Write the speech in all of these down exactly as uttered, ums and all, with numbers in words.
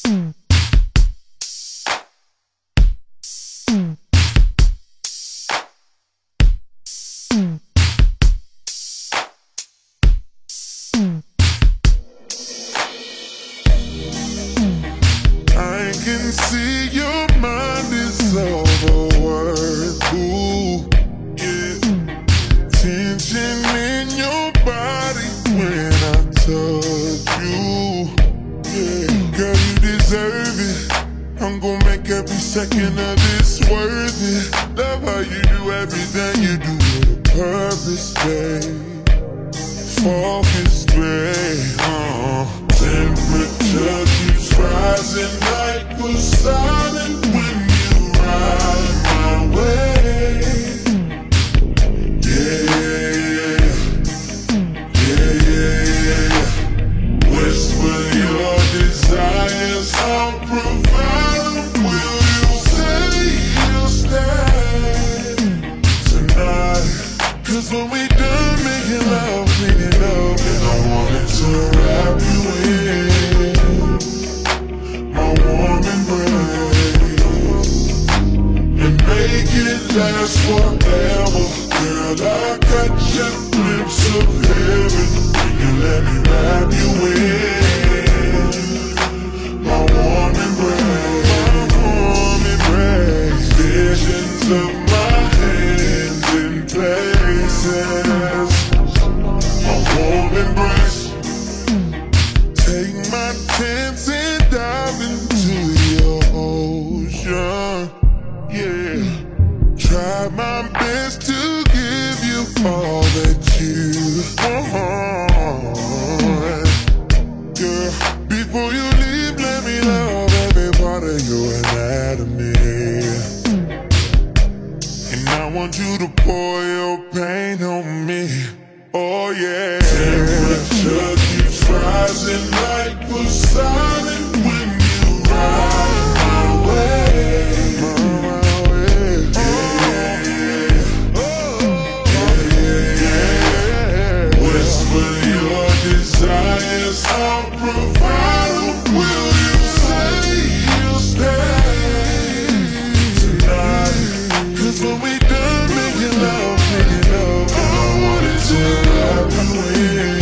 I can see your mind is overworked, ooh, yeah. Tension in your body when I touch you, yeah. Girl, you deserve it. I'm gonna make every second of this worth it. Love how you do everything you do with a purpose, babe. Focus, babe, uh. Temperature keeps rising like a silent when you ride my way. Yeah, yeah, yeah, yeah. Whisper your desires, I'll provide them. Will you say you'll stay tonight? Cause when we done making love, making love, and I wanted to wrap you in my warm embrace and make it last forever. Girl, I got your glimpse of heaven. Will you let me wrap you in my warm embrace, my warm embrace. Visions of my hands in places, my warm embrace. Take my chance and dive into your ocean, yeah. Try my best to give you all that you want. Girl, before you leave, let me love every part of your anatomy. And I want you to pour your pain on me, oh yeah. Temperature keeps rising like Poseidon when you ride my way. My way. Yeah, yeah, yeah, yeah, yeah. Whisper your desires, I'll provide them. Will you say you'll stay tonight? Cause when we done making love, making love, and I wanted to wrap you in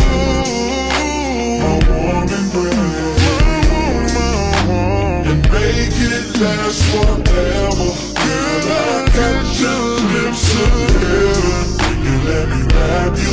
my warm embrace and make it last forever. Girl, I got your glimpse of heaven. Will you let me wrap you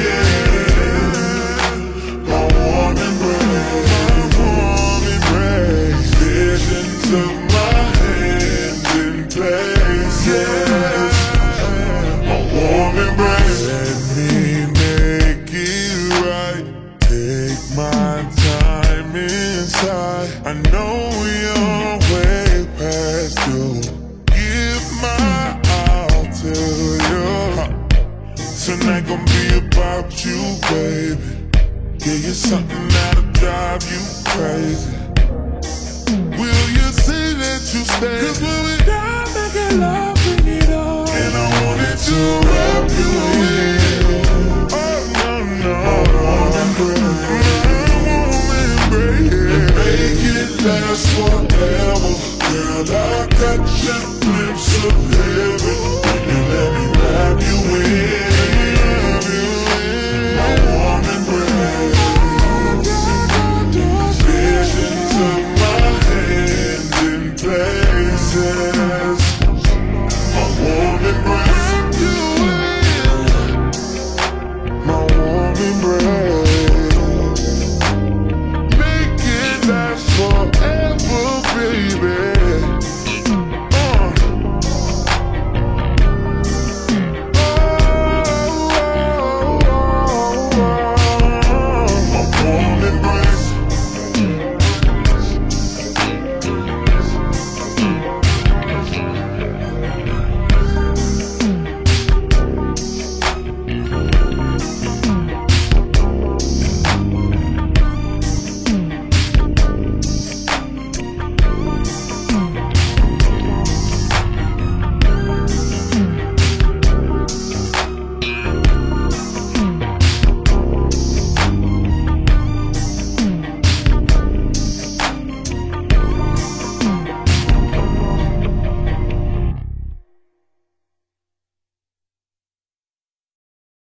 in my warm embrace, my warm embrace. Visions of my hands in places, my warm embrace. Let me make it right. Take my time inside. I know you're way past due. Give my all to you. Tonight gon' be about you, baby. Yeah, you're something that'll drive you crazy. Will you say that you stay? Cause when we die making love, we need all. And I wanted to wrap you in, oh no, no, my warm embrace, my warm embrace, and make it last forever. Girl, I